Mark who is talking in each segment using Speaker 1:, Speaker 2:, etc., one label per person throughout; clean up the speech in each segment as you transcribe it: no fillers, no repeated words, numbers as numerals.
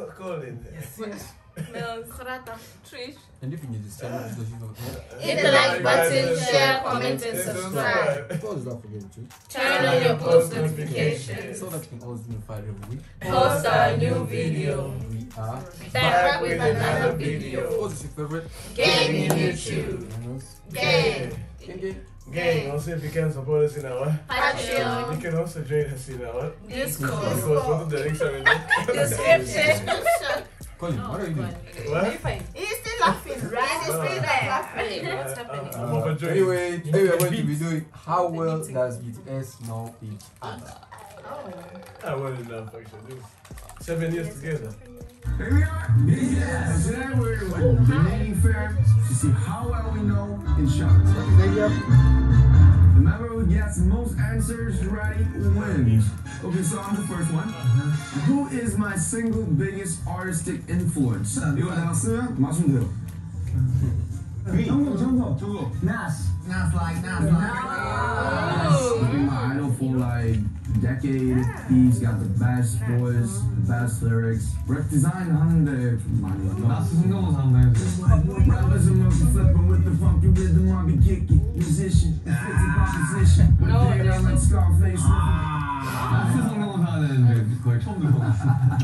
Speaker 1: call it.
Speaker 2: Mel, Trish.
Speaker 3: And if you need to channel,
Speaker 2: hit the like button, share, comment, and subscribe.
Speaker 3: Close that forget to
Speaker 2: Turn on your post notifications
Speaker 3: so that you can always be notified every week.
Speaker 2: Post our new video.
Speaker 3: We are
Speaker 2: Back with another video.
Speaker 3: What's your favorite
Speaker 2: Gaming YouTube. Game.
Speaker 1: Gang, also if you can support us in our
Speaker 2: Patreon.
Speaker 1: you can also join us in our
Speaker 2: Discord.
Speaker 1: Go to the links are in the
Speaker 2: Description.
Speaker 3: Colin, what are you doing?
Speaker 1: What?
Speaker 2: He's still laughing, right? He's still there. What's happening?
Speaker 1: I'm overjoyed.
Speaker 3: Anyway, today we are going to be doing how well does BTS know each other.
Speaker 1: I wouldn't know actually. 7 years together.
Speaker 4: Here we are, BTS. Today we're with the naming fair to see how well we know each other. The member who gets the most answers right wins. Okay, so I'm the first one. Who is my single biggest artistic influence? 이거 나왔으면 맞추면 돼요. 정답. Nas. Nas like Nas. Been my idol for like a decade. He's got the best voice, the best lyrics. Rap design 하는데 좀 많이 나스 신경을 산다. Rap is a monkey flipping with the funky rhythm. I be kicking musician. It's a proposition. With a day like Scarface. 나스 신경을 사야 되는데 거의 처음 들어봤어.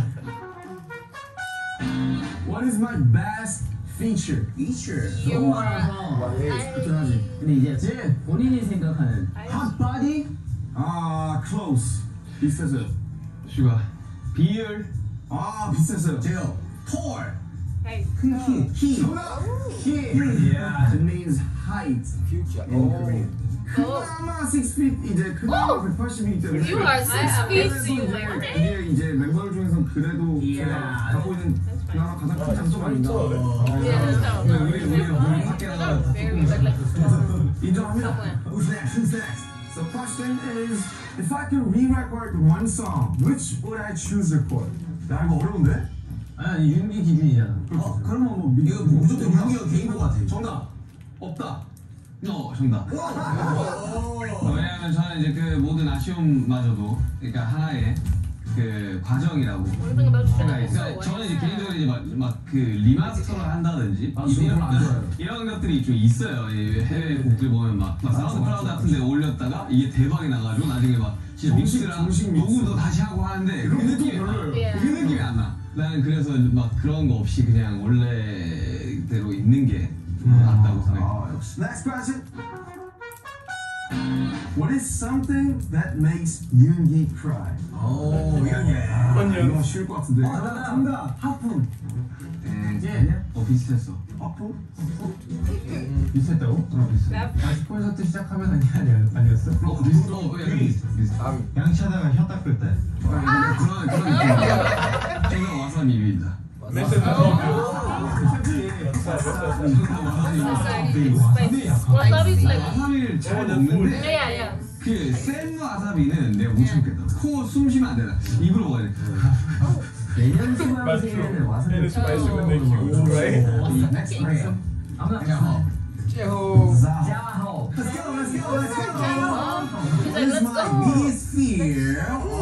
Speaker 4: What is my best feature?
Speaker 2: You are.
Speaker 4: 그렇긴 근데 이제 본인이 생각하는 hot body? Close. 비슷했어요. 슈가. 비율. 비슷했어요. 제요. tall. 큰 키. 키. Yeah. It means height.
Speaker 3: Future.
Speaker 4: In Korean. 그나마 6feet 이제 그나마 180이기 때문에.
Speaker 2: You are 6 feet.
Speaker 4: 이게 이제 멤버들 중에서 그래도 제가 갖고 있는 그나마 가장 큰 장점 아닌가. 우리 밖에 나가 인정합니다. Who's next? The question is, if I could re-record one song, which would I choose to record? 야 이거 어려운데? 아니 윤기 기준이잖아. 그러면 뭐 이거 무조건 윤기가 개인 거 같아. 정답. 없다. 정답. 왜냐하면 저는 이제 그 모든 아쉬움마저도 그러니까 하나의 그 과정이라고 생각해요. 그러니까 저는 이제 개인적으로 이제 막 그 리마스터를 한다든지 이런 것들이 좀 있어요. 해외 곡들 보면 막 사운드 클라우드 같은데 올렸다가 이게 대박이 나가지고 나중에 막 진짜 믹스랑 녹음도 다시 하고 하는데 그 느낌이 안 나. 나는 그래서 막 그런 거 없이 그냥 원래대로 있는 게 낫다고 생각해요. Next question. What is something that makes Yoongi cry? 이거 쉬울 것 같은데. 정답. 하품. 비슷했어. 하품? 비슷했다고? 비슷해. 콘서트 시작하면 아니었어? 비슷. 양치하다가 혀 닦을 때. 그런 정답 와사비입니다. 와사비를 잘 먹는데 그 센 와사비는 내가 못 참겠다. 코 숨 쉬면 안 되나. 입으로 먹어야 돼. 내년 수강생에는 와사비를
Speaker 1: 마시면 되지.
Speaker 4: 자호. What is my biggest fear?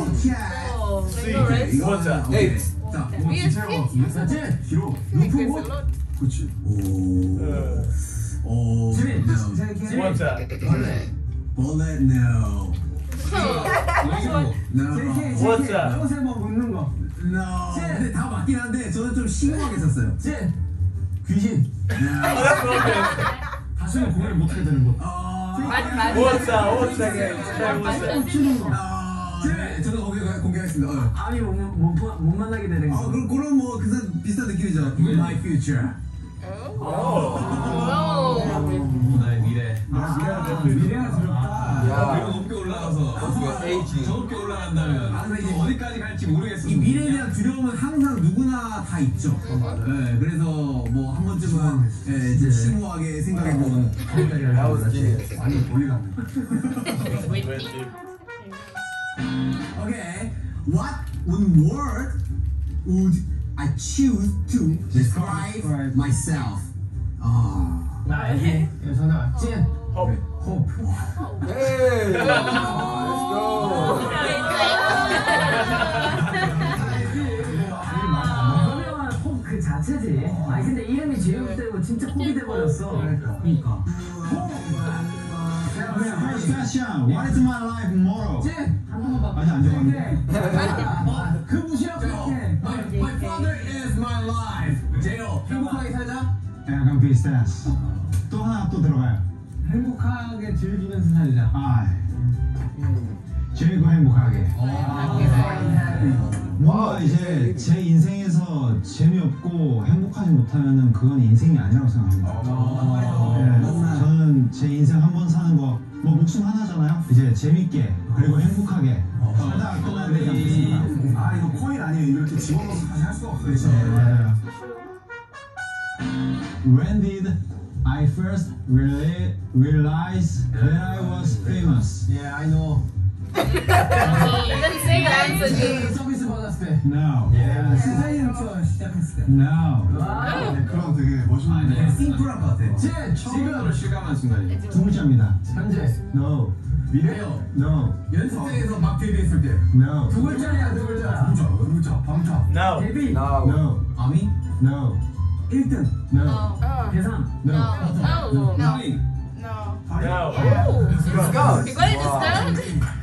Speaker 1: What's that?
Speaker 4: Hey. 자, 진짜 뒤로 높은 곳. 그렇지. 지민.
Speaker 1: What's that?
Speaker 4: Bullet no.
Speaker 1: What's that?
Speaker 4: 요새 뭐 묻는 거. No. 근데 다 맞긴 한데 저는 좀 심오하게 썼어요. 귀신. 다시는 공연을 못 하게 되는 거.
Speaker 1: What's that?
Speaker 4: 춤추는 거. 저도 거기 공개하겠습니다. 아니 못 만나게 되는 거. 그럼 뭐 비슷한 느낌이죠. My future. 나의 미래. 미래가 두렵다. 그리고 높게 올라가서 저 높게 올라간다면 이제 어디까지 갈지 모르겠어. 이 미래에 대한 두려움은 항상 누구나 다 있죠. 네, 그래서 뭐 한 번쯤은 이제 심오하게 생각해보는 많이 몰리겠네. Okay, what word would I choose to describe myself? 나에게 정답. 찐. Hope.
Speaker 3: Hey, let's go.
Speaker 5: 자체지. 아니 근데 이름이 제육되고 진짜 콕이 돼버렸어. 그러니까.
Speaker 4: Question. What is my life motto?
Speaker 5: 한 번만 봐.
Speaker 4: 아직 안 정했네.
Speaker 5: 그 무시하고.
Speaker 6: My father is my life. 제요. 행복하게 살자.
Speaker 4: 약간 비슷해. 또 하나 또 들어가요.
Speaker 5: 행복하게 즐기면서 살자.
Speaker 4: 즐기고 행복하게. 뭔가 이제 제 인생에서 재미없고 행복하지 못하면은 그건 인생이 아니라고 생각합니다. 네, 저는 제 인생 한 번 사는 거 뭐 목숨 하나잖아요. 이제 재밌게 그리고 행복하게 살다가 끝나야 되지 않겠습니까?
Speaker 7: 아 이거 코인 아니에요. 이렇게 집어넣어서 다시 할 수가 없어요.
Speaker 4: 그렇죠. 맞아요. When did I first realize that I was famous?
Speaker 6: Yeah, I know.
Speaker 2: Let's say answer.
Speaker 5: 서비스 받았을 때.
Speaker 4: No.
Speaker 5: 디자이너부터 시작했을 때.
Speaker 4: No.
Speaker 7: 그럼 되게 멋있는데.
Speaker 6: 심플한 것 같아.
Speaker 5: 지금
Speaker 6: 실감한 순간이.
Speaker 4: 두 글자입니다.
Speaker 5: 현재.
Speaker 4: No.
Speaker 6: 미래요.
Speaker 4: No.
Speaker 6: 연습생에서 막 데뷔했을 때.
Speaker 4: No.
Speaker 5: 두 글자야, 두 글자.
Speaker 7: 방차.
Speaker 1: Now.
Speaker 5: 데뷔.
Speaker 3: Now.
Speaker 4: No.
Speaker 6: 아미?
Speaker 4: No.
Speaker 5: 1등.
Speaker 4: No.
Speaker 5: 대상.
Speaker 4: No.
Speaker 2: No.
Speaker 6: 아미.
Speaker 2: No.
Speaker 1: Now.
Speaker 3: Let's go.
Speaker 2: You got it just now?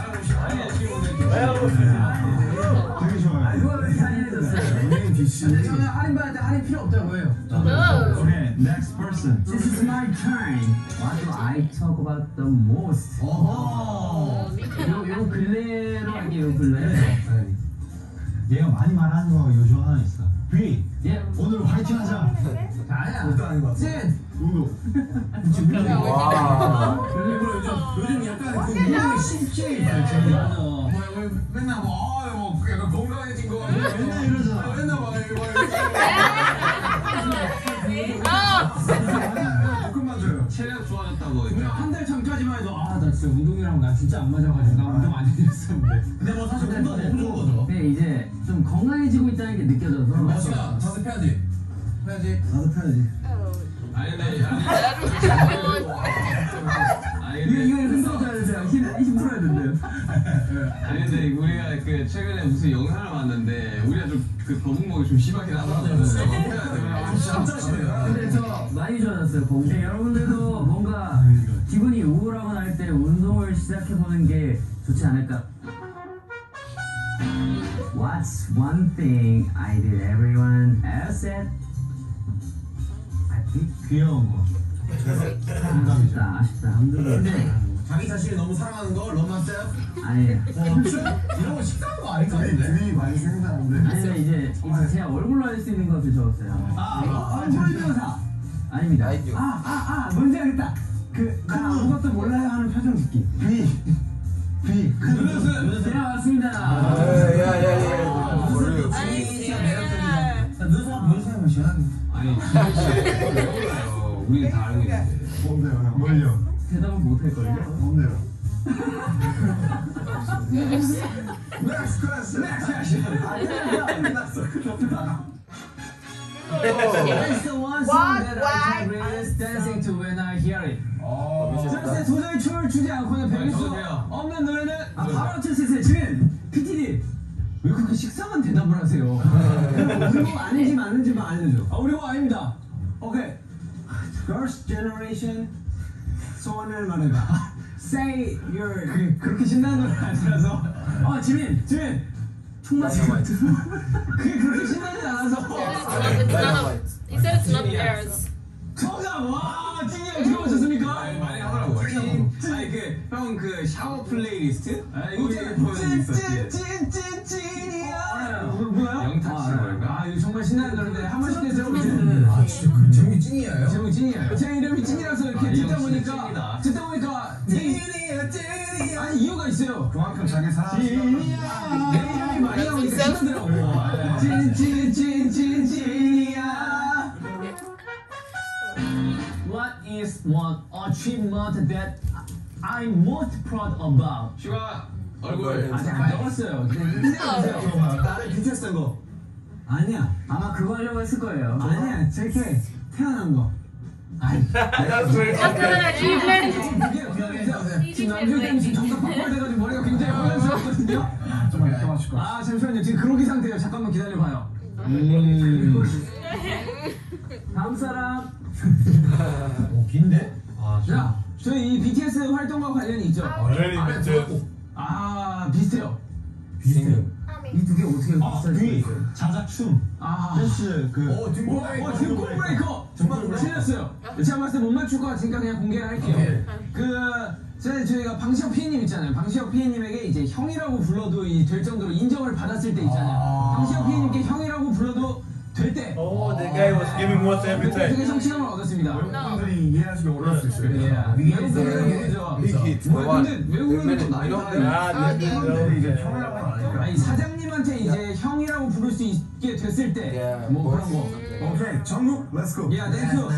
Speaker 4: 되게 좋아요.
Speaker 5: 누가 왜 이렇게 할인해줬어요?
Speaker 7: 연예인 DC.
Speaker 5: 저는 할인받을 때 할인 필요 없다고 해요.
Speaker 2: No.
Speaker 4: Okay, next person.
Speaker 5: This is my turn. What do I talk about the most? 요 근래로 할게요, 요 근래.
Speaker 4: 얘가 많이 말하는 거 요즘 하나 있어. B.
Speaker 5: 예.
Speaker 4: 오늘 화이팅 하자.
Speaker 5: 아니야.
Speaker 7: 절대 아닌 것 같아.
Speaker 5: 찐.
Speaker 7: 우노.
Speaker 3: 와.
Speaker 6: 요즘 약간 그 미국의 심취에 있어요, 지금.
Speaker 7: 왜 맨날 뭐 약간 건강해진 거 같아.
Speaker 4: 맨날 이러잖아.
Speaker 7: 맨날 막 조금만 줘요.
Speaker 6: 체력 좋아졌다고.
Speaker 5: 한 달 전까지만 해도 아 나 진짜 운동이랑 나 진짜 안 맞아가지고 나 운동 안 했었는데.
Speaker 6: 근데 뭐 사실 운동 너무 좋은 거죠.
Speaker 5: 근데 이제 좀 건강해지고 있다는 게 느껴져서.
Speaker 6: 멋지다. 자습해야지. 해야지.
Speaker 4: 나도 펴야지.
Speaker 6: 아니 근데
Speaker 5: 이거 흔들어줘야 되세요. 힘 풀어야 된대요.
Speaker 6: 아니 근데 우리가 그 최근에 무슨 영상을 봤는데 우리가 좀 그 거북목이 좀 심하긴 하더라고요.
Speaker 7: 진짜 심해요.
Speaker 5: 근데 저 많이 좋아졌어요. 근데 여러분들도 뭔가 기분이 우울하거나 할 때 운동을 시작해보는 게 좋지 않을까? What's one thing I did everyone else said? I think
Speaker 4: 귀여운 거.
Speaker 5: 아쉽다. 근데
Speaker 6: 자기 자신을 너무 사랑하는 거 럼마세요?
Speaker 5: 아니
Speaker 6: 이런 거 식상한 거 아닌 것 같은데?
Speaker 7: 분위기 많이 생각나는데.
Speaker 5: 아니면 이제 제가 얼굴로 할 수 있는 것을 적었어요. 프로듀서 아닙니다.
Speaker 3: 아이디어.
Speaker 5: 뭔지 알겠다. 나 아무것도 몰라요 하는 표정 짓기.
Speaker 4: B.
Speaker 6: 눈웃음!
Speaker 5: 네 맞습니다.
Speaker 3: 야야야.
Speaker 6: 아니 진짜 왜 몰라요? 우리는 다 알고 있는데.
Speaker 7: 뭔데요 형?
Speaker 4: 뭘요?
Speaker 5: 대답을 못 할걸요?
Speaker 7: 뭔데요?
Speaker 6: Next question!
Speaker 5: It's the one song that I can resist dancing to when I hear it. 절대 도저히 춤을 추지 않고는 배울 수 없는 노래는 바로 쳤을 지금 PTD 왜 그렇게 식상한 대답을 하세요? 우리고 아닌지 맞는지만 알려줘. 우리고 아닙니다. 오케이. First generation 소원을 말해봐. Say your 그렇게 신나는 노래 아니라서. 지민 총 맞은 것 같아. 그게 그렇게 신나지 않아서.
Speaker 2: He said it's not theirs.
Speaker 5: 정답! 와, 찐이 형 들어보셨습니까?
Speaker 6: 많이 하더라고. 아니 형 그 샤워 플레이리스트? 우리 보는 있었지.
Speaker 5: 찐이야. 뭐야?
Speaker 6: 영탁 씨 노래가.
Speaker 5: 이거 정말 신나는 노래인데 한 번씩 들어보세요.
Speaker 6: 진짜 그 제목이 찐이에요?
Speaker 5: 제목이 찐이에요. 제 이름이 찐이라서 이렇게 듣다 보니까 아니 이유가 있어요.
Speaker 7: 그만큼 자기 사랑을
Speaker 5: 내 이름이 많이 나오니까 신나더라고. 찐이야. What is one achievement that I'm most proud about?
Speaker 6: 슈가 얼굴.
Speaker 5: 아직 안 적었어요. 기대해보세요.
Speaker 7: 나를 BTS 된 거.
Speaker 5: 아니야. 아마 그거 하려고 했을 거예요. 아니야. JK 태어난 거. 아니.
Speaker 1: That's very
Speaker 2: Just an achievement.
Speaker 5: 지금 남들 때문에 지금 정답 폭발돼가지고 머리가 굉장히 혼란스럽거든요.
Speaker 7: 좀 이렇게 맞출 거야.
Speaker 5: 잠시만요. 지금 그러기 상태예요. 잠깐만 기다려봐요. 다음 사람.
Speaker 4: 긴데?
Speaker 5: 자, 저희 이 BTS 활동과 관련이 있죠? 비슷해요.
Speaker 3: 비슷해요.
Speaker 5: 이 두 개 어떻게 비슷하지?
Speaker 4: 자작춤. 댄스
Speaker 5: 등골 브레이커. 틀렸어요. 제가 봤을 때 못 맞출 것 같으니까 그냥 공개를 할게요. 저희가 방시혁 PD님 있잖아요. 방시혁 PD님에게 이제 형이라고 불러도 될 정도로 인정을 받았을 때 있잖아요. 방시혁 PD님께 형이라고 불러도 될 때.
Speaker 1: Oh, the guy was giving water every time.
Speaker 5: 되게 성취감을 얻었습니다.
Speaker 4: 외국분들이 이해하시기 어려울 수 있어요.
Speaker 5: 외국분들은 모르죠.
Speaker 3: Big hit.
Speaker 5: 근데 외국인은 좀 나이
Speaker 4: 외국분들이 이제 형이라고 하니까.
Speaker 5: 아니 사장님한테 이제 형이라고 부를 수 있게 됐을 때 뭐 그런 거.
Speaker 4: 오케이, 정국, let's go.
Speaker 5: Yeah, thank you.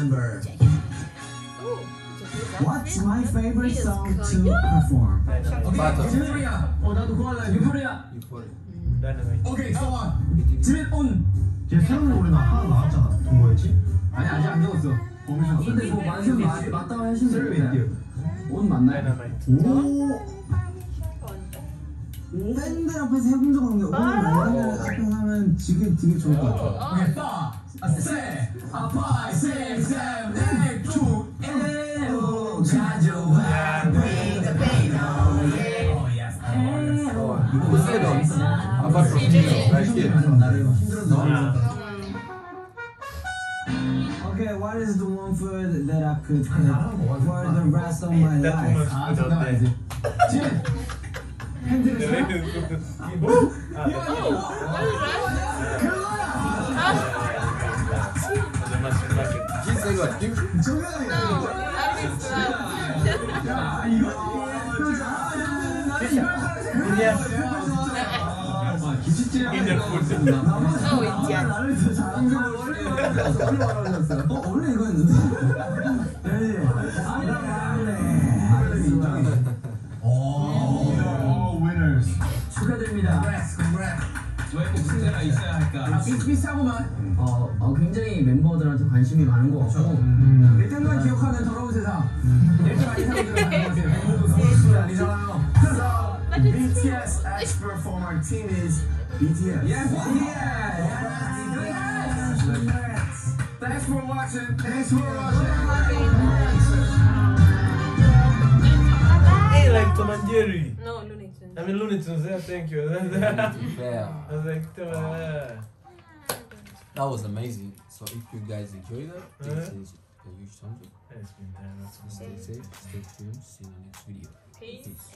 Speaker 2: What's
Speaker 5: my favorite song to perform?
Speaker 3: Battle.
Speaker 5: 나도 그거 할래. 유포리아.
Speaker 4: 오케이, so
Speaker 5: 지민 온.
Speaker 4: 걔 새로운 노래나 하나 나왔잖아. 뭐였지?
Speaker 5: 아니 아직 안 적었어. 근데 뭐 맞다고 하시면 온 맞나요? 팬들 앞에서 해본 적 없는 게 오늘 팬들 앞에서 하면 지금 되게 좋을 것 같아.
Speaker 4: 오케이, 5, 6, 7, 8 2, 1 가져와 bring the pain on
Speaker 3: Who said it? Apart from you, right here.
Speaker 5: Okay, what is the one food that I could eat for the rest of my life? 잠깐만요. 지금 팬들을
Speaker 3: He said what?
Speaker 5: 나를 더 잘하는 원래 이거였는데.
Speaker 4: winners.
Speaker 5: 축하드립니다.
Speaker 6: 왜 꼭 승자가 있어야 할까?
Speaker 5: 비슷비슷하고만. 굉장히 멤버들한테 관심이 많은 것 같고 1등만 기억하는 더러운 세상. 1등 아닌 사람들은 반응하세요. 아니잖아요.
Speaker 4: BTS X performer team is BTS.
Speaker 5: Yes,
Speaker 4: Thanks for watching. Thanks for watching.
Speaker 1: Hey, like Tom and Jerry.
Speaker 2: No, Looney Tunes.
Speaker 1: I mean Looney Tunes, yeah, thank you.
Speaker 3: Fair.
Speaker 1: I was like,
Speaker 3: That was amazing. So if you guys enjoyed that, this is a huge thumbs up.
Speaker 1: it's been time.
Speaker 3: Stay safe, stay tuned, see you in the next video.
Speaker 2: Peace.
Speaker 3: Peace.